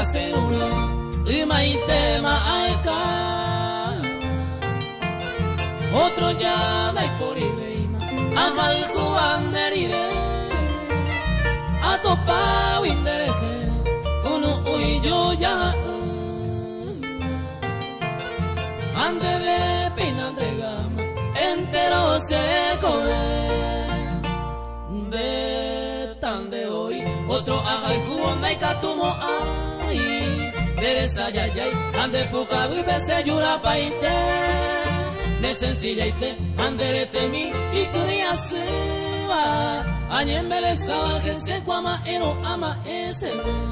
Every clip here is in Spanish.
seruna Imaite ma'aika Otro llama y por ibeima Ajal kubanderire Atopa windereje Unu uiyo ya Ande de pina de gama Entero se come De tan de hoy Otro ajal kubonda y katumo ay Deresa yayay Ande puka vive se yura paite De sencilla ite Anderete mi y kuria suba Añembele estaba que se cuama ero ama ese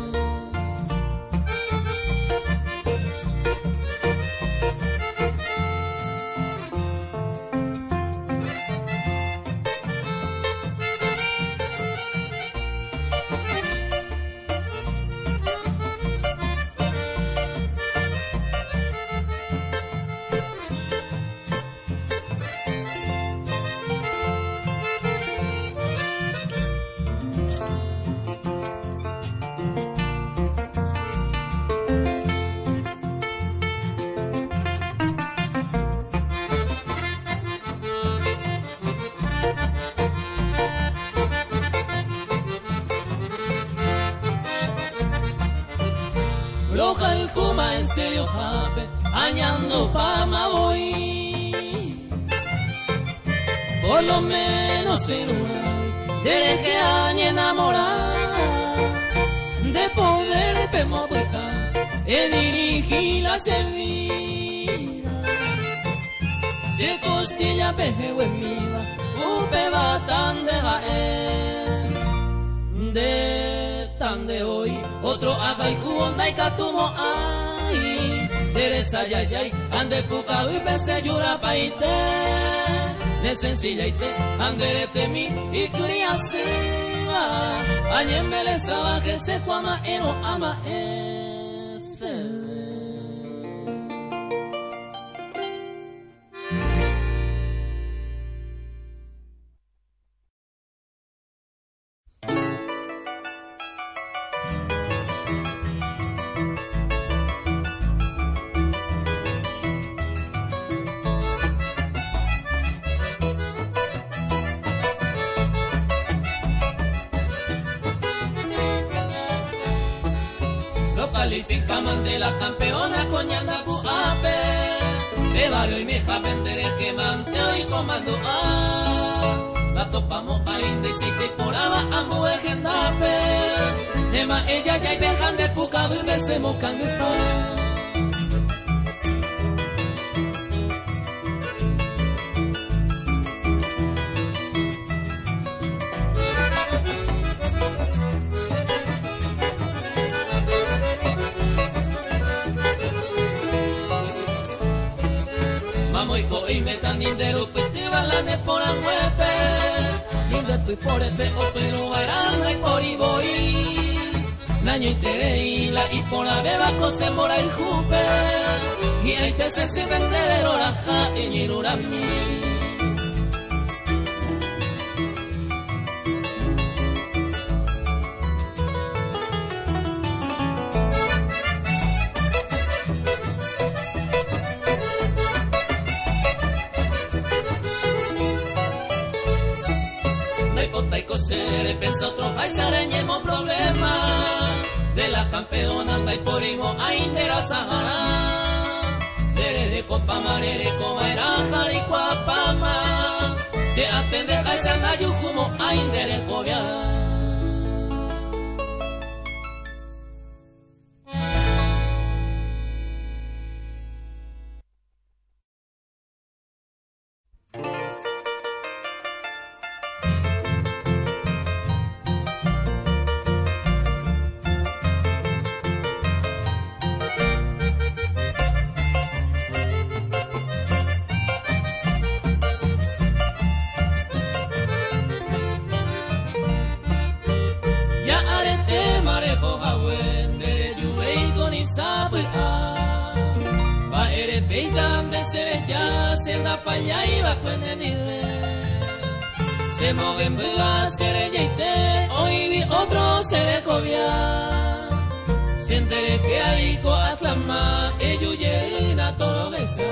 Loja el Kuma en serio jape, añando pama voy. Por lo menos en una, desde que añe enamorar, de poder pemopuita, en dirigir la servida. Se costilla peje huemiva, upe batan de jaer, de tan de hoy. Otro ajay kuonda y katumo ay Teresa yayay Ande puka vive se yura paite Ne sencilla ite Anderete mi y kuria siva Añembele estaba que se cuama ero ama ese Calificaman de la campeona coñanda buape de barrio y mi javendere que manteo y comando a la topamos a inde y si te poraba a muegendape nema ella ya y vejan de puca vive se mocan de pa y me tan indero pues te balane por el huepe Linda y por el peo pero baranda y por y voy Naño y tereila y por la beba cose mora el jupe Y ahí te se vende el oraja en el urami Pensa otro hay sareñemo problema de la campeona anda y por imo a indera sahara de copa marere como era jari cuapama se atende jaisa nayu como a indere cobia se moven bua, se reyeite, hoy vi otro se recobia. Se sentere que hay co aclama ello llena todo esa.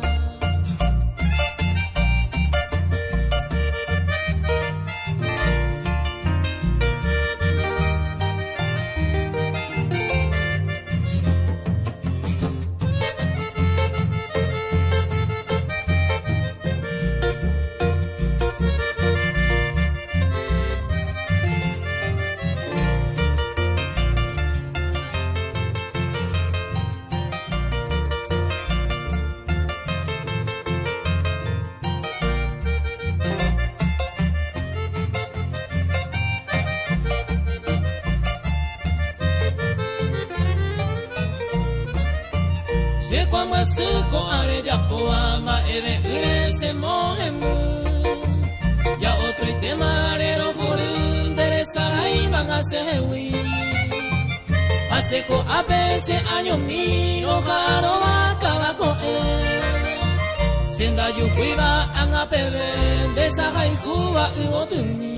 Ko areya poama ede urese mohemu ya otro itemarero jurun deresa iban a sewi hace ko apese año mi ojaro acaba con él sienda yukuiba an apebe desa haikuba uotumi.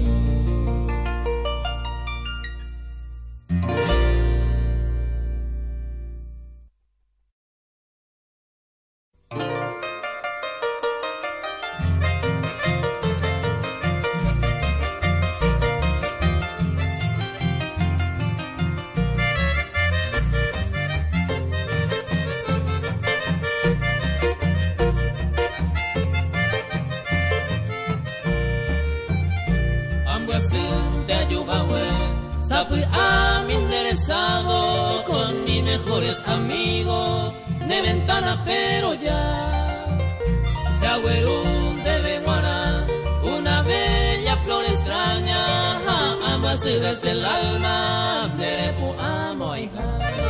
Con mis mejores amigos de ventana, pero ya se agüerún de Beguara, una bella flor extraña, ambas desde el alma de tu amo hija.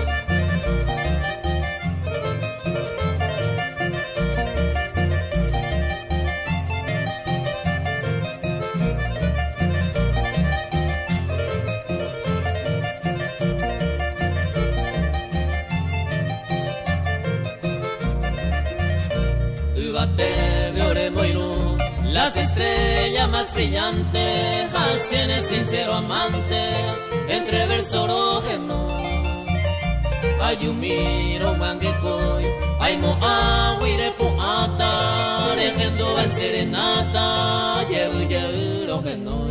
Las estrellas más brillantes, hacen el sincero amante, entre verso rojeno. Ayumiro manguecoy, ay mo aguire puata, dejando en serenata, yebu rojeno.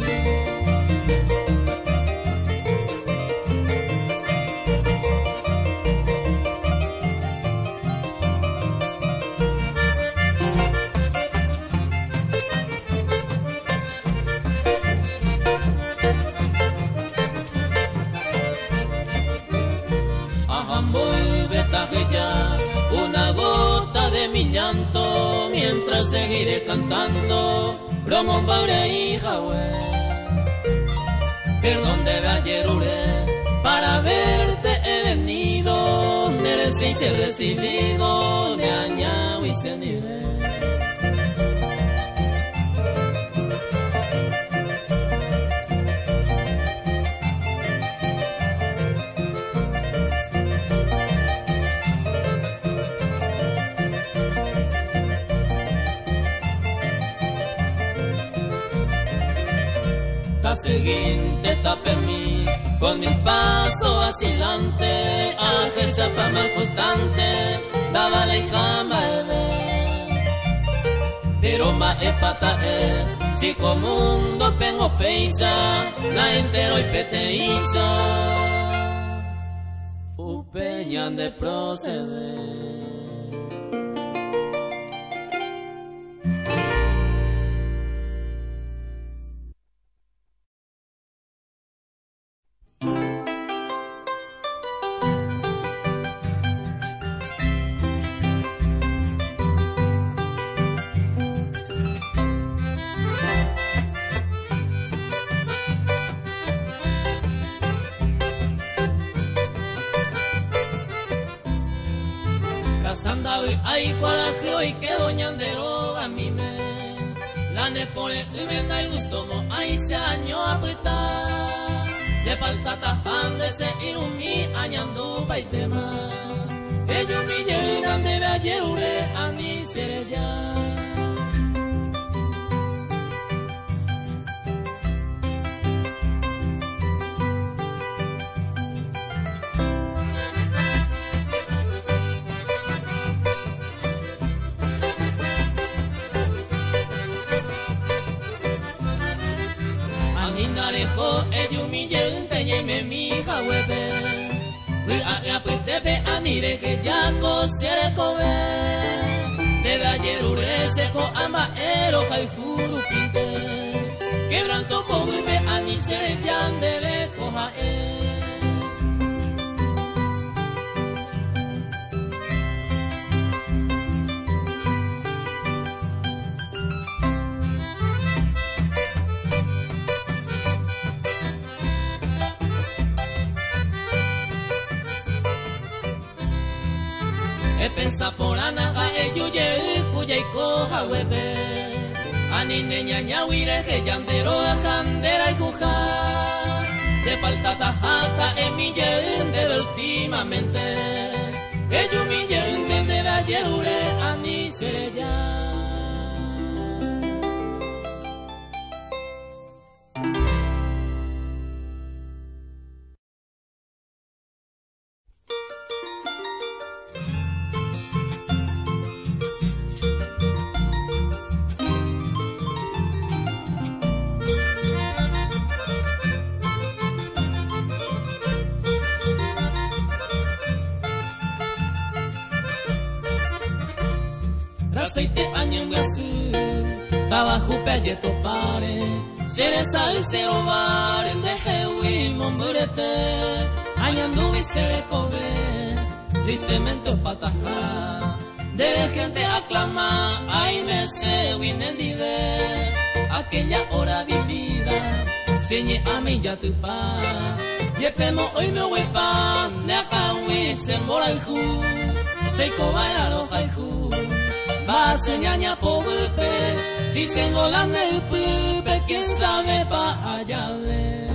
Una gota de mi llanto mientras seguiré cantando Bromon Baure y Jahwe. Perdón de ayer para verte he venido, merecéis ser recibido de añao y senire. Seguinte tapemí con mi paso vacilante, a esa fama constante, daba la cama pero ma epata si como mundo pengo peisa, la entero y peteiza, upeñan de proceder. Ay, coraje hoy que doñandero a mí me la ne pone y me da gusto mo ay se año apretar de falta tajando ese irumi añando baitema ellos mi llegan de ayer a mi ser ya. Aninarejo eyumille unteñe me mi jawebe. Apetebe anireje yako sierekobe. Debe ayer ureseko amaero jaijuru pinte. Quebranto movibe anisere yandere kojae. Pensa por anaga eyuye kuya y coja hueve. Ani neña ñahuire que yandero jandera y cuja. Se falta tajata en mi yende últimamente. Eyu mi yende de ayer ure ani seré ya. Aceite año guasu, trabajo pelle topare, seresa y cero bar, en deje wilmon burete, añandu y serecobe, tristemente pataja, de gente aclama, ay me se winendive, aquella hora vivida, señe a mí ya tu pa, yepemo hoy me huepa, ne acá se mora el ju, se cobaira roja el ju. Va señaña pobre, si tengo la neupe, quién sabe pa allá ver.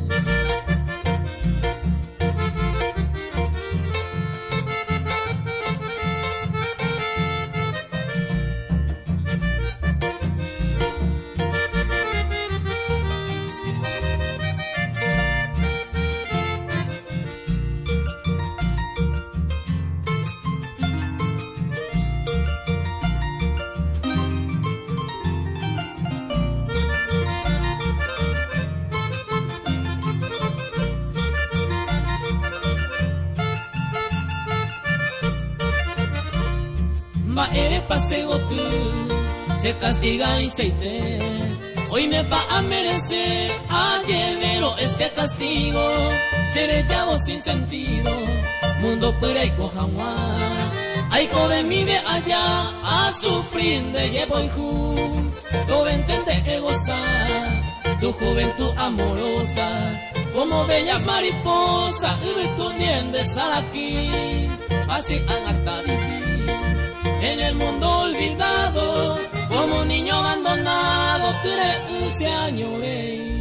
Eres paseo tú, se castiga y se ite. Hoy me va a merecer a llevero este castigo. Seré llavo sin sentido, mundo pura y cojamua. Ay, cobe mi ve allá a sufrir de llevo y ju. Tu ventente que gozar, tu juventud amorosa. Como bellas mariposas, y tu nien de estar aquí. Así han hasta vivir. En el mundo olvidado, como un niño abandonado, 13 años de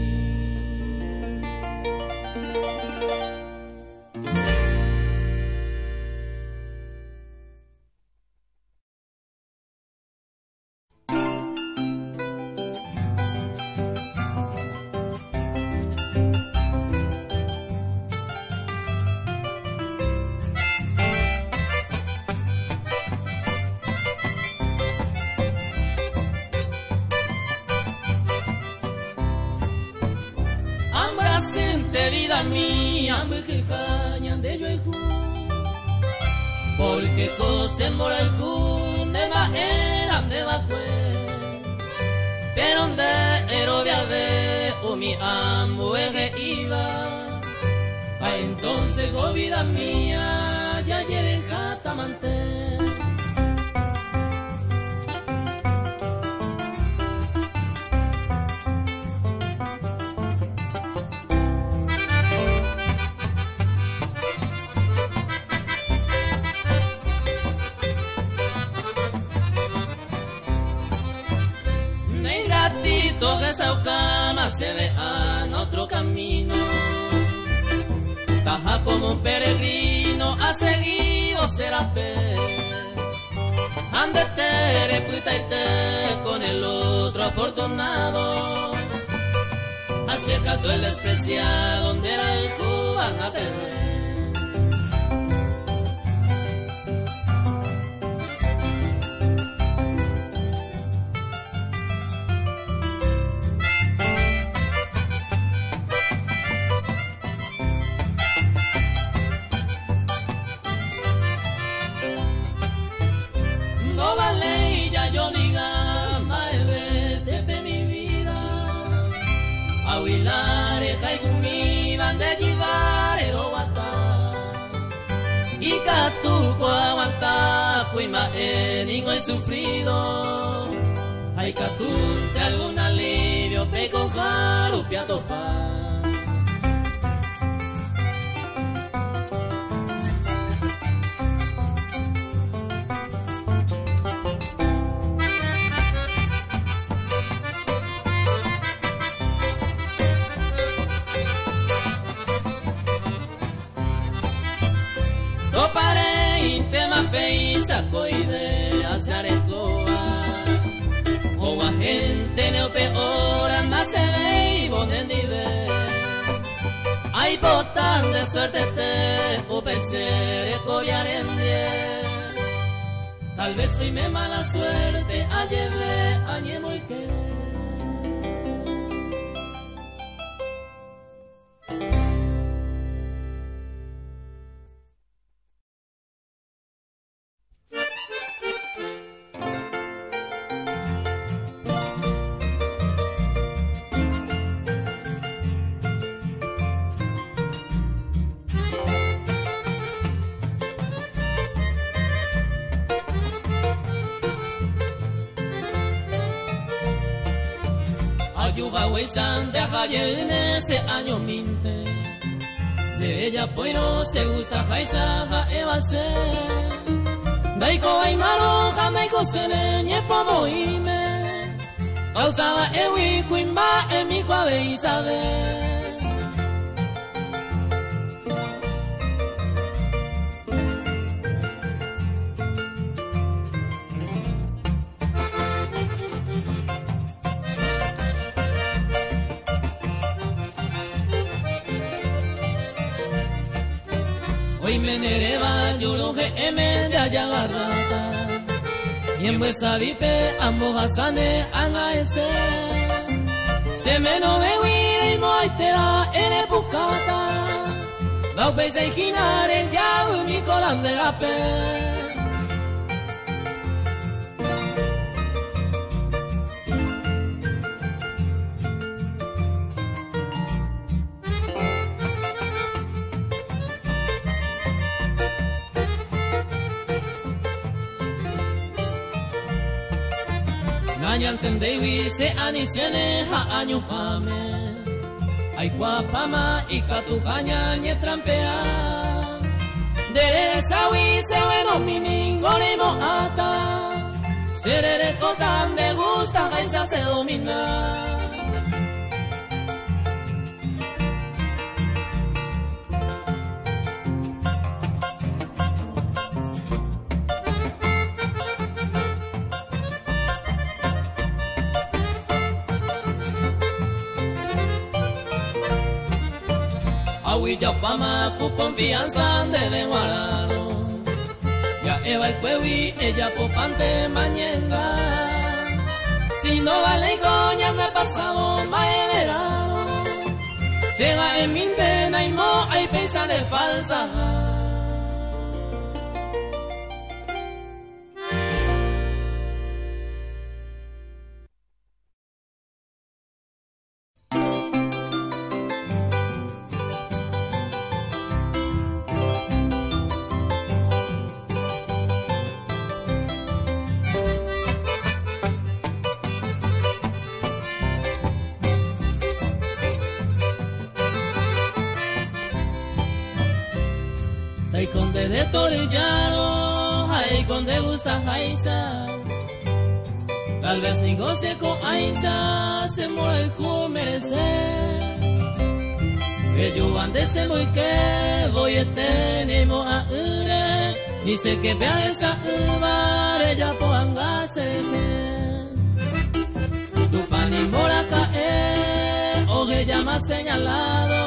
vida mía, me quejañan de yo y ju, porque cose mora y ju, de manera de vacue, pero de erovia ve, o mi amo que iba, pa entonces go vida mía, ya llegué jatamante. Que Saucama se vea en otro camino, taja como un peregrino, ha seguido Serapé, andete, repuitaite con el otro afortunado, acércate el despreciado, donde era el Juan a tener. Awilare kaigumi bande jivare robata y catuco aguanta cuima ningo he sufrido hay catunte algún alivio peco jarupia topa. Pare intema peisa coide azarecoa o a gente neo peor anda se ve y bonendive hay botan de suerte te o pesere coviarendie tal vez hoy me mala suerte ayeve añemo y que de ayer en ese año minte de ella pues no se gusta jaisaja evase daiko aimaro janaiko sene niepo moime pausaba ewi kuimba emi kuabe isabe hoy me nereva yo que emen de allá garrata y en vuestra dipe ambos basane anga ese se me no me huire y moitera en el buscata la upese y ginare ya mi colan de la pe Año entendei se anisiene ha año jame ay guapama y catujaña ni trampea dereza wi se bueno miningo ni moata serere cotan de gusta jaisa se domina ya pama cu confianza de guararo ya eva el cuevi ella popante mañenga si no vale coña me pasado mae verano llega en mi intena y mo hay pesa de falsa Ay conde de Torillano, ay conde gusta Jaisa. Tal vez negocie con Aisa, se muere el jugo merecer. Que yo ande se voy que voy a tenemos a ure, ni sé que vea esa uvar, ella póngase. Tu pan y mora cae, oje llama señalado.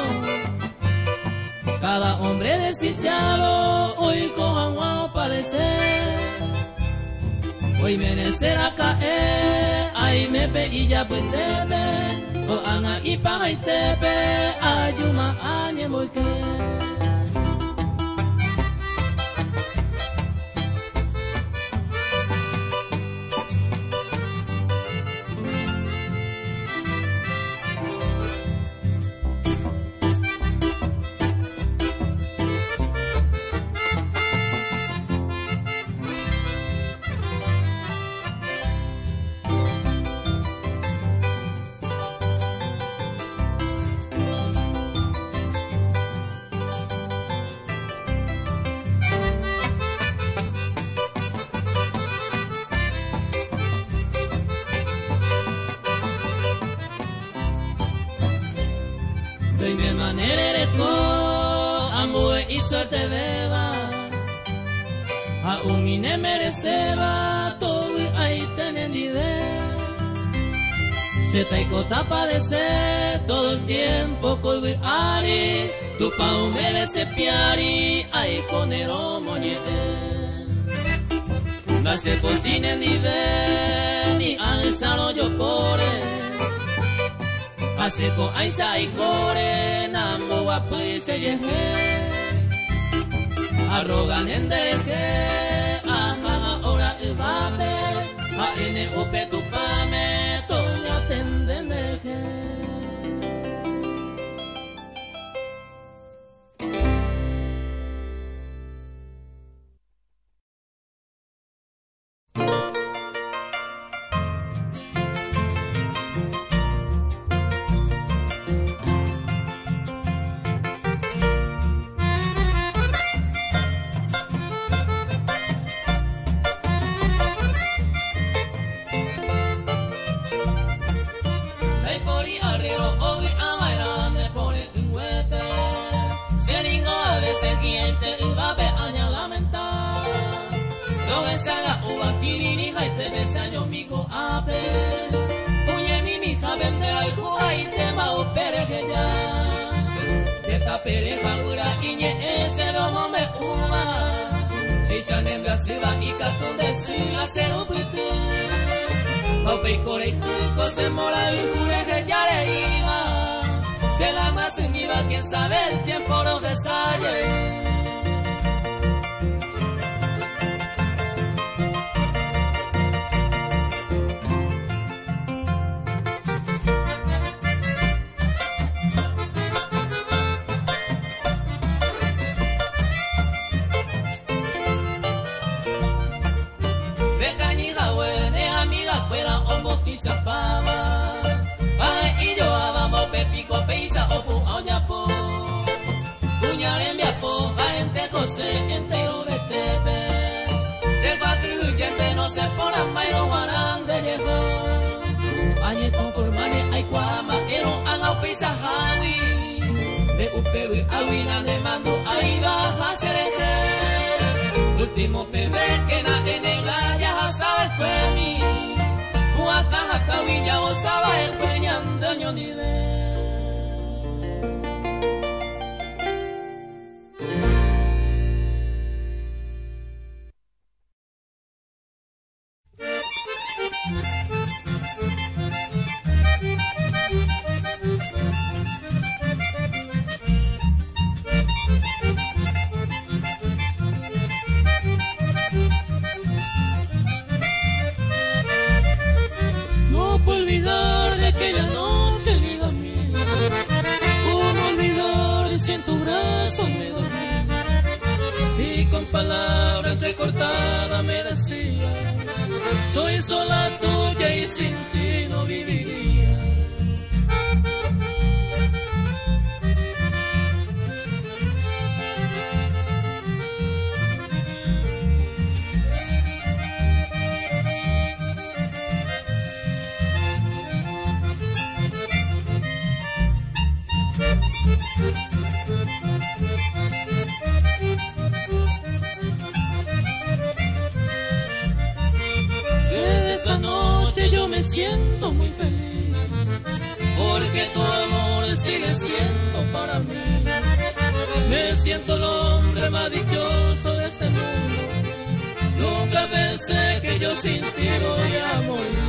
Cada hombre desdichado hoy cojan a aparecer. Hoy merecerá caer, ay me pe y ya pues tepe. O ana y paga y tepe, ayuma añe muy que. Soy de manera ereco, ambue y suerte beba. A un mine mereceba, todo ahí tenen idea. Se taiko tapa de ser todo el tiempo colby ari. Tu pau merece piari, ahí conero moñete. Nace cocina ni ve, ni al desarrollo pore. Hace con aisa y core, nambo guapi se yeje. Arrogan en dereje, ajá, ahora ibabe. A ene upe tu pame, toña tenden deje. Pereja ura iñe ese domo me uva. Si se anemia se va y cato de si la cero plite. Ope y coreituco se mora y jure que ya le iba. Se la más en iba, quien sabe el tiempo lo desalle. Y yo vamos pepico peisa o pu oñapo. Puñal en viapo, a gente cose entero de tepe. Se va que gente no se pone más y no guardan de lejos. Añe conformane hay cuama, ero angao peisa jawi. De upewi awina de mando ahí baja sereje. Último pebe que na enega ya sabe femi. Caja cabilla osaba empeñando ñonide. Palabra entrecortada me decía, soy sola tuya y sin ti no viviría. Siento muy feliz porque tu amor sigue siendo para mí. Me siento el hombre más dichoso de este mundo. Nunca pensé que yo sin ti voy a morir.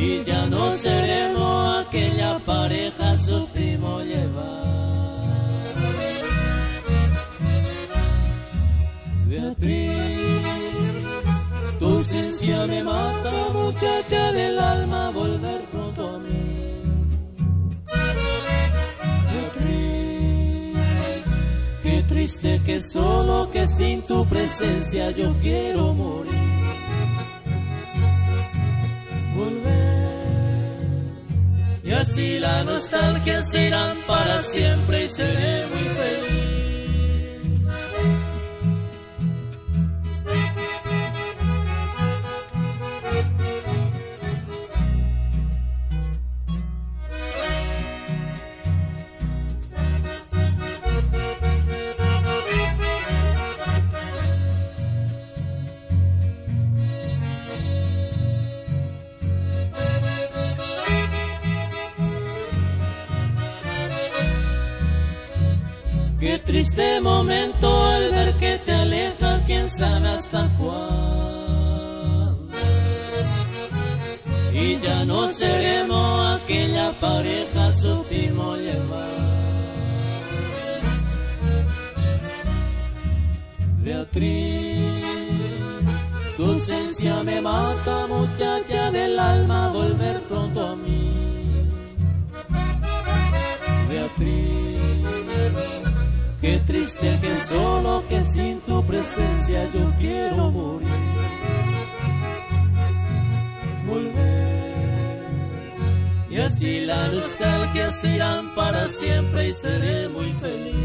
y ya no seremos aquella pareja, supimos llevar. Beatriz, tu ausencia me mata, muchacha del alma, volver pronto a mí. Beatriz, qué triste que solo, que sin tu presencia yo quiero morir. Volver, y así la nostalgia se irán para siempre y seré muy feliz. Qué triste momento al ver que te alejas, quién sabe hasta cuándo. Y ya no seremos aquella pareja, supimos llevar. Beatriz, tu ausencia me mata, muchacha del alma, volver pronto a mí. Beatriz, qué triste que solo, que sin tu presencia yo quiero morir. Volver, y así la nostalgia se irán para siempre y seré muy feliz.